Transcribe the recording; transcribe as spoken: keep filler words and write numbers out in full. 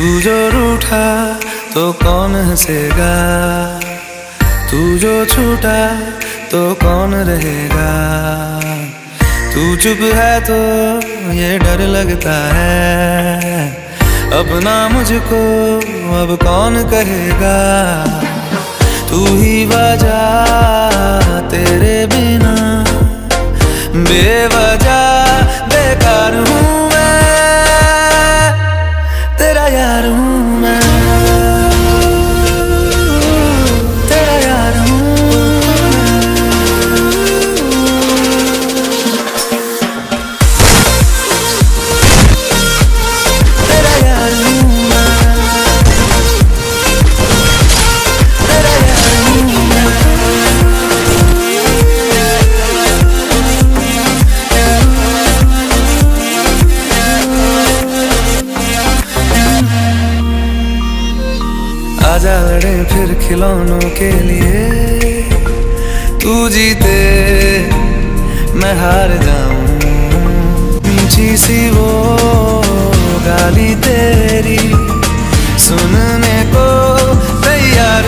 तू जो रूठा तो कौन हंसेगा, तू जो छूटा तो कौन रहेगा। तू चुप है तो ये डर लगता है, अपना मुझको अब कौन कहेगा। तू ही वजह तेरे बिना बेवजह बेकार हूँ मैं, तेरा यार हूँ मैं, तेरा यार हूँ मैं, तेरा यार हूँ मैं, तेरा यार हूँ मैं। आजा लड़े फिर खिलौनों के लिए, तू जीते मैं हार जाऊं। मीठी सी वो गाली तेरी सुनने को तैयार